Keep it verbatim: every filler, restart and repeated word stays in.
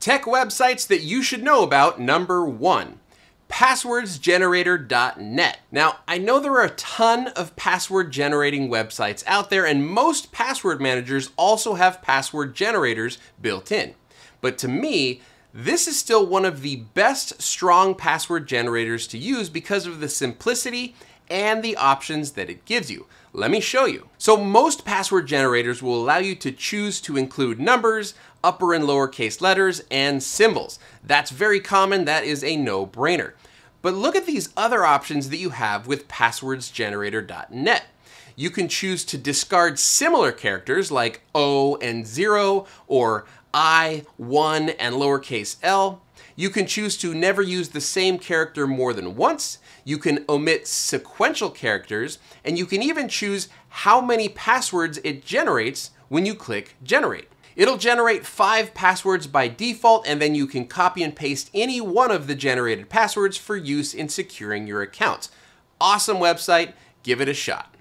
Tech websites that you should know about. Number one, passwords generator dot net. Now, I know there are a ton of password generating websites out there, and most password managers also have password generators built in. But to me, this is still one of the best strong password generators to use because of the simplicity and the options that it gives you. Let me show you. So most password generators will allow you to choose to include numbers, upper and lowercase letters, and symbols. That's very common. That is a no-brainer. But look at these other options that you have with passwords generator dot net. You can choose to discard similar characters like O and zero, or I, one, and lowercase l. You can choose to never use the same character more than once. You can omit sequential characters, and you can even choose how many passwords it generates when you click generate. It'll generate five passwords by default, and then you can copy and paste any one of the generated passwords for use in securing your account. Awesome website, give it a shot.